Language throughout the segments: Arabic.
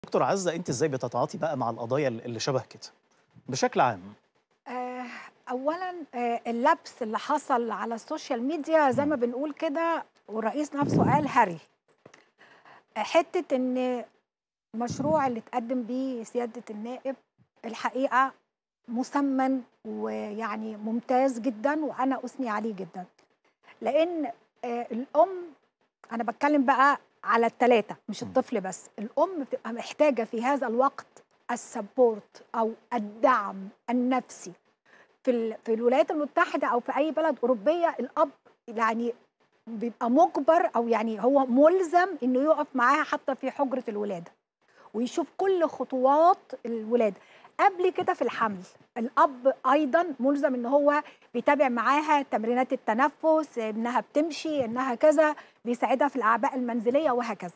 دكتور عزة، انت ازاي بتتعاطي بقى مع القضايا اللي شبه كده بشكل عام؟ اولا اللبس اللي حصل على السوشيال ميديا زي ما بنقول كده، والرئيس نفسه قال هري. حته ان مشروع اللي اتقدم بيه سياده النائب الحقيقه مسمن ويعني ممتاز جدا، وانا اثني عليه جدا، لان الام، انا بتكلم بقى على الثلاثه مش الطفل بس، الام بتبقى محتاجه في هذا الوقت السبورت او الدعم النفسي. في الولايات المتحده او في اي بلد اوروبيه الاب يعني بيبقى مجبر او يعني هو ملزم انه يقف معاها حتى في حجره الولاده ويشوف كل خطوات الولاده. قبل كده في الحمل الاب ايضا ملزم ان هو بيتابع معاها تمرينات التنفس، انها بتمشي، انها كذا، بيساعدها في الاعباء المنزليه وهكذا.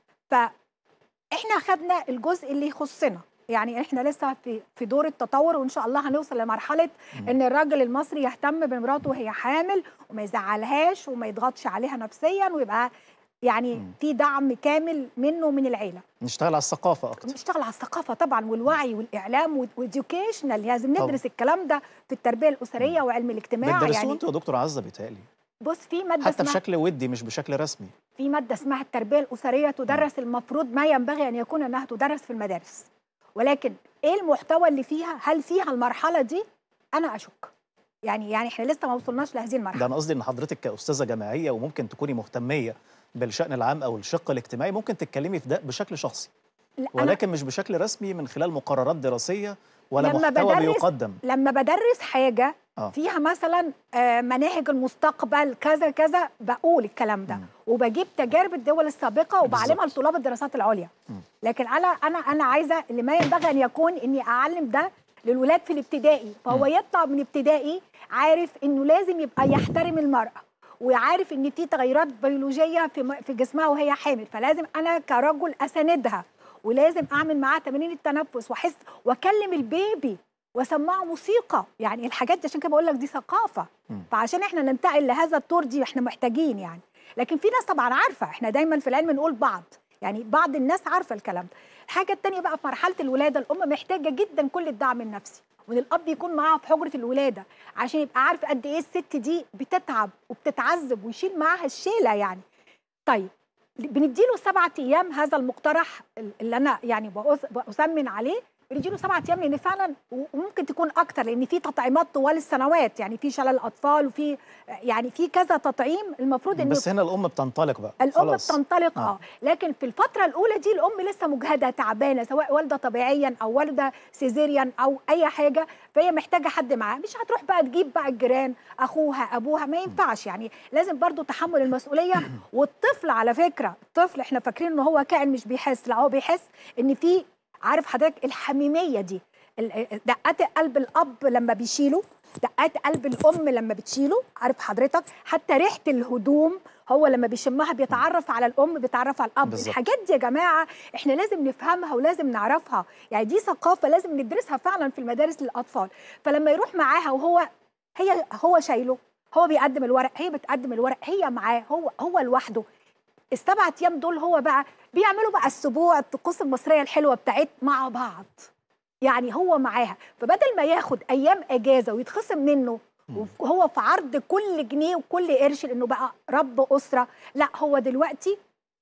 فاحنا خدنا الجزء اللي يخصنا، يعني احنا لسه في دور التطور، وان شاء الله هنوصل لمرحله ان الراجل المصري يهتم بمراته وهي حامل وما يزعلهاش وما يضغطش عليها نفسيا، ويبقى يعني في دعم كامل منه ومن العيله. نشتغل على الثقافه اكتر. نشتغل على الثقافه طبعا والوعي والاعلام واديوكيشنال، لازم ندرس الكلام ده في التربيه الاسريه وعلم الاجتماع. بتدرسوه يعني انتوا يا دكتور عزة بيتهيألي؟ بص، في ماده حتى بشكل ودي مش بشكل رسمي. في ماده اسمها التربيه الاسريه تدرس، المفروض ما ينبغي ان يكون انها تدرس في المدارس، ولكن ايه المحتوى اللي فيها؟ هل فيها المرحله دي؟ انا اشك، يعني احنا لسه ما وصلناش لهذه المرحله. ده انا قصدي ان حضرتك كاستاذه جامعيه وممكن تكوني مهتميه بالشأن العام او الشق الاجتماعي، ممكن تتكلمي في ده بشكل شخصي، ولكن مش بشكل رسمي من خلال مقررات دراسيه ولا محتوى بيقدم. لما بدرس حاجه فيها مثلا مناهج المستقبل كذا كذا، بقول الكلام ده وبجيب تجارب الدول السابقه وبعلمها لطلاب الدراسات العليا. لكن انا عايزه اللي ما ينبغي ان يكون اني اعلم ده للولاد في الابتدائي، فهو يطلع من ابتدائي عارف انه لازم يبقى يحترم المراه، وعارف ان في تغيرات بيولوجيه في جسمها وهي حامل، فلازم انا كرجل اساندها، ولازم اعمل معاه تمارين التنفس واحس واكلم البيبي واسمعه موسيقى. يعني الحاجات دي عشان كده بقول لك دي ثقافه، فعشان احنا ننتقل لهذا الطور دي احنا محتاجين يعني. لكن في ناس طبعا عارفه، احنا دايما في العلم نقول بعض، يعني بعض الناس عارفه الكلام ده. الحاجه الثانيه بقى في مرحله الولاده الام محتاجه جدا كل الدعم النفسي، وان الاب يكون معاها في حجره الولاده عشان يبقى عارف قد ايه الست دي بتتعب وبتتعذب ويشيل معاها الشيله يعني. طيب بنديله 7 ايام، هذا المقترح اللي انا يعني بأثمن عليه، بنديله 7 ايام لان فعلا، وممكن تكون اكتر لان في تطعيمات طوال السنوات، يعني في شلل الاطفال وفي يعني في كذا تطعيم المفروض ان بس هنا الام بتنطلق بقى، الام بتنطلق لكن في الفتره الاولى دي الام لسه مجهده تعبانه، سواء والده طبيعيا او والده سيزيريان او اي حاجه، فهي محتاجه حد معاها، مش هتروح بقى تجيب بقى الجيران اخوها ابوها، ما ينفعش يعني، لازم برضو تحمل المسؤوليه. والطفل على فكره، الطفل احنا فاكرين ان هو كائن مش بيحس، لا هو بيحس ان في، عارف حضرتك الحميميه دي، دقات قلب الاب لما بيشيله، دقات قلب الام لما بتشيله، عارف حضرتك حتى ريحه الهدوم هو لما بيشمها بيتعرف على الام، بيتعرف على الاب. بالزبط. الحاجات دي يا جماعه احنا لازم نفهمها ولازم نعرفها، يعني دي ثقافه لازم ندرسها فعلا في المدارس للاطفال. فلما يروح معاها وهو هو شايله، هو بيقدم الورق، هي بتقدم الورق، هي معاه، هو لوحده، ال7 ايام دول هو بقى بيعملوا بقى السبوع، الطقوس المصريه الحلوه بتاعت مع بعض، يعني هو معاها. فبدل ما ياخد ايام اجازه ويتخصم منه وهو في عرض كل جنيه وكل قرش لانه بقى رب اسره، لا هو دلوقتي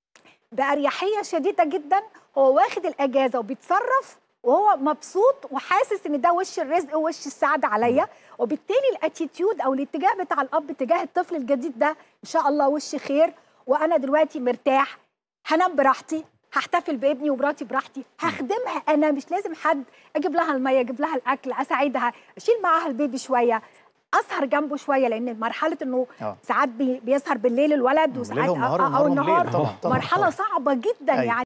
باريحيه شديده جدا هو واخد الاجازه وبيتصرف وهو مبسوط وحاسس ان ده وش الرزق ووش السعاده عليا، وبالتالي الاتيتيود او الاتجاه بتاع الاب تجاه الطفل الجديد ده ان شاء الله وش خير، وانا دلوقتي مرتاح، هنام براحتي، هحتفل بابني ومراتي براحتي، هخدمها انا، مش لازم حد، اجيب لها الميه، اجيب لها الاكل، اساعدها، اشيل معاها البيبي شويه، اسهر جنبه شويه، لان مرحله انه ساعات بيسهر بالليل الولد وساعات او النهار، طبعا مرحله صعبه جدا يعني.